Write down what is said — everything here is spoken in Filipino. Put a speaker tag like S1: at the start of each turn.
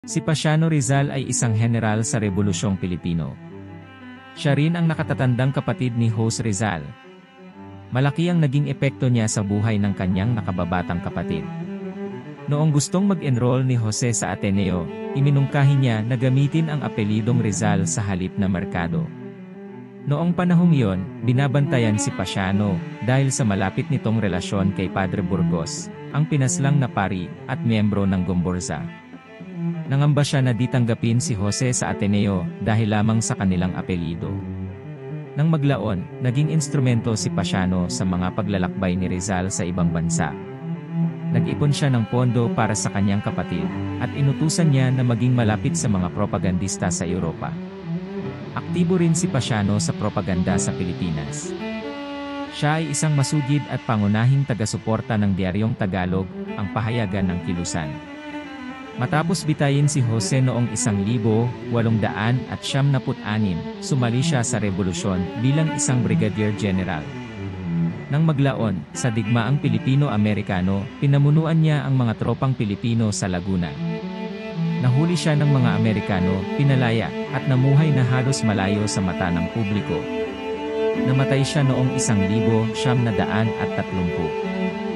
S1: Si Pasiano Rizal ay isang heneral sa Rebolusyong Pilipino. Siya rin ang nakatatandang kapatid ni Jose Rizal. Malaki ang naging epekto niya sa buhay ng kanyang nakababatang kapatid. Noong gustong mag-enroll ni Jose sa Ateneo, iminungkahi niya na gamitin ang apelidong Rizal sa halip na Mercado. Noong panahong iyon, binabantayan si Pasiano dahil sa malapit nitong relasyon kay Padre Burgos, ang pinaslang na pari at miyembro ng Gomburza. Nangamba siya na di tanggapin si Jose sa Ateneo dahil lamang sa kanilang apelido. Nang maglaon, naging instrumento si Pasiano sa mga paglalakbay ni Rizal sa ibang bansa. Nag-ipon siya ng pondo para sa kanyang kapatid, at inutusan niya na maging malapit sa mga propagandista sa Europa. Aktibo rin si Pasiano sa propaganda sa Pilipinas. Siya ay isang masugid at pangunahing taga-suporta ng Diaryong Tagalog, ang pahayagan ng Kilusan. Matapos bitayin si Jose noong 1876, sumali siya sa revolusyon bilang isang brigadier general. Nang maglaon, sa digmaang Pilipino-Amerikano, pinamunuan niya ang mga tropang Pilipino sa Laguna. Nahuli siya ng mga Amerikano, pinalaya, at namuhay na halos malayo sa mata ng publiko. Namatay siya noong 1930.